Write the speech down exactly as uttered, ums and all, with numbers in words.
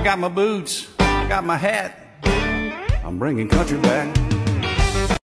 I got my boots, I got my hat, I'm bringing country back.